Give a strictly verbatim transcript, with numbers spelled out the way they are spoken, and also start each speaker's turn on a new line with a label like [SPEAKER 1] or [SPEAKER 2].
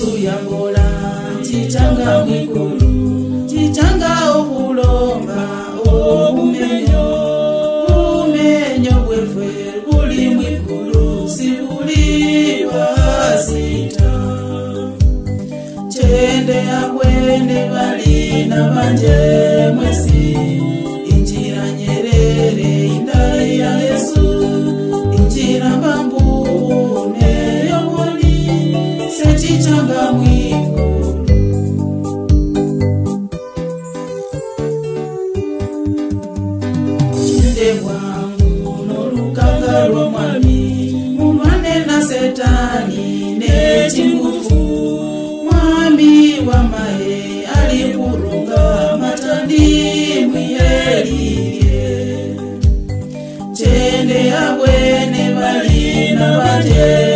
[SPEAKER 1] Yesu yakola chitanga mwikulu chitanga okulomba obumenyo bumenyo bwefwe buli mwikulu sibuli wasita chende abwene bali nabanje mwesi injira Nyerere indai ya Yesu injira Mbambu neyongoni sechichanga mwikulu chende bwangu nolukanga lw'omwami mulwane na setani nechingufu mwami wamaye alikurunga matandi mwiyeliye chende abwene bali nabanje